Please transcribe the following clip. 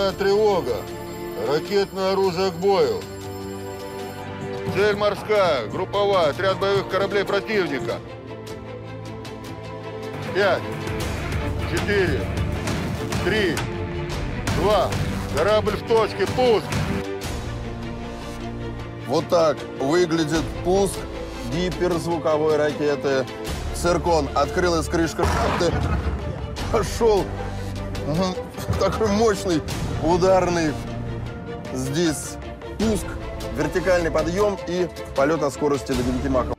Боевая тревога. Ракетное оружие к бою. Цель морская, групповая, отряд боевых кораблей противника. 5, 4, 3, 2. Корабль в точке, пуск. Вот так выглядит пуск гиперзвуковой ракеты «Циркон». Открылась крышка шахты. Пошел такой мощный ударный здесь пуск, вертикальный подъем и полет на скорости до 9 махов.